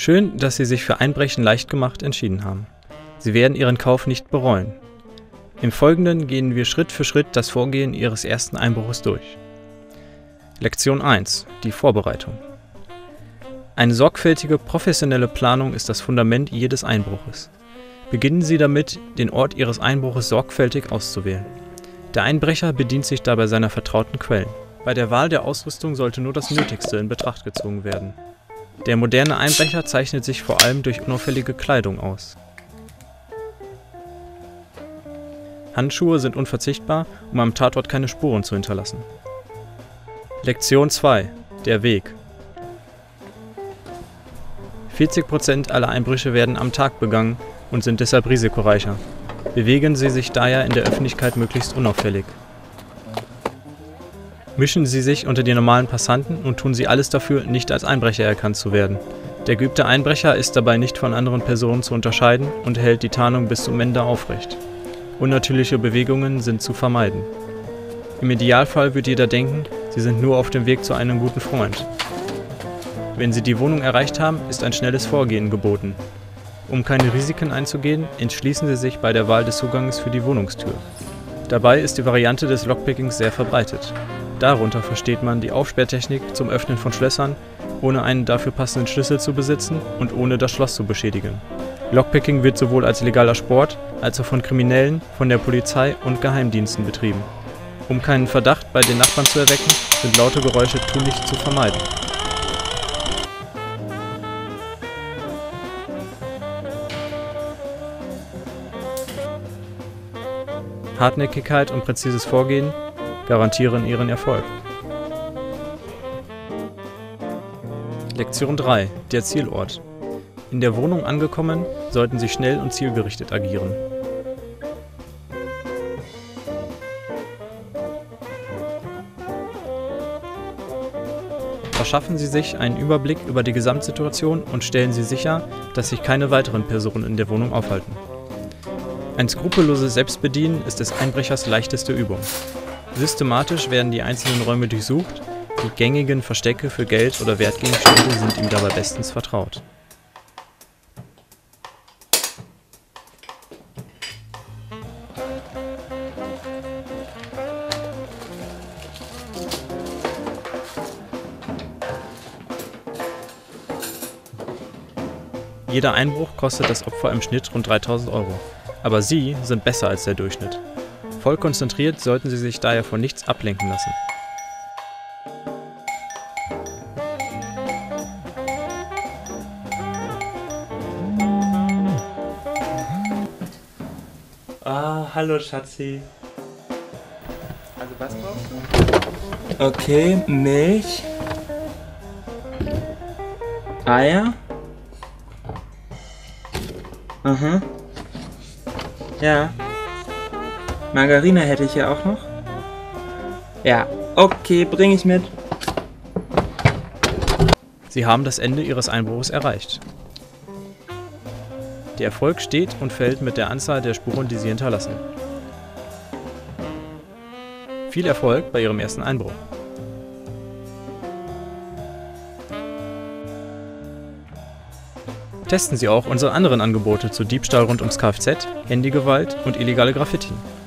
Schön, dass Sie sich für Einbrechen leicht gemacht entschieden haben. Sie werden Ihren Kauf nicht bereuen. Im Folgenden gehen wir Schritt für Schritt das Vorgehen Ihres ersten Einbruches durch. Lektion 1: Die Vorbereitung. Eine sorgfältige, professionelle Planung ist das Fundament jedes Einbruches. Beginnen Sie damit, den Ort Ihres Einbruches sorgfältig auszuwählen. Der Einbrecher bedient sich dabei seiner vertrauten Quellen. Bei der Wahl der Ausrüstung sollte nur das Nötigste in Betracht gezogen werden. Der moderne Einbrecher zeichnet sich vor allem durch unauffällige Kleidung aus. Handschuhe sind unverzichtbar, um am Tatort keine Spuren zu hinterlassen. Lektion 2: Der Weg. 40% aller Einbrüche werden am Tag begangen und sind deshalb risikoreicher. Bewegen Sie sich daher in der Öffentlichkeit möglichst unauffällig. Mischen Sie sich unter die normalen Passanten und tun Sie alles dafür, nicht als Einbrecher erkannt zu werden. Der geübte Einbrecher ist dabei nicht von anderen Personen zu unterscheiden und hält die Tarnung bis zum Ende aufrecht. Unnatürliche Bewegungen sind zu vermeiden. Im Idealfall wird jeder denken, Sie sind nur auf dem Weg zu einem guten Freund. Wenn Sie die Wohnung erreicht haben, ist ein schnelles Vorgehen geboten. Um keine Risiken einzugehen, entschließen Sie sich bei der Wahl des Zugangs für die Wohnungstür. Dabei ist die Variante des Lockpickings sehr verbreitet. Darunter versteht man die Aufsperrtechnik zum Öffnen von Schlössern, ohne einen dafür passenden Schlüssel zu besitzen und ohne das Schloss zu beschädigen. Lockpicking wird sowohl als legaler Sport, als auch von Kriminellen, von der Polizei und Geheimdiensten betrieben. Um keinen Verdacht bei den Nachbarn zu erwecken, sind laute Geräusche tunlichst zu vermeiden. Hartnäckigkeit und präzises Vorgehen garantieren Ihren Erfolg. Lektion 3: Der Zielort. In der Wohnung angekommen, sollten Sie schnell und zielgerichtet agieren. Verschaffen Sie sich einen Überblick über die Gesamtsituation und stellen Sie sicher, dass sich keine weiteren Personen in der Wohnung aufhalten. Ein skrupelloses Selbstbedienen ist des Einbrechers leichteste Übung. Systematisch werden die einzelnen Räume durchsucht, die gängigen Verstecke für Geld oder Wertgegenstände sind ihm dabei bestens vertraut. Jeder Einbruch kostet das Opfer im Schnitt rund 3.000 €. Aber Sie sind besser als der Durchschnitt. Voll konzentriert sollten Sie sich daher von nichts ablenken lassen. Hallo Schatzi. Also was brauchst du? Okay, Milch. Eier. Aha. Ja. Margarine hätte ich ja auch noch. Ja, okay, bring ich mit. Sie haben das Ende Ihres Einbruchs erreicht. Der Erfolg steht und fällt mit der Anzahl der Spuren, die Sie hinterlassen. Viel Erfolg bei Ihrem ersten Einbruch. Testen Sie auch unsere anderen Angebote zu Diebstahl rund ums Kfz, Handygewalt und illegale Graffiti.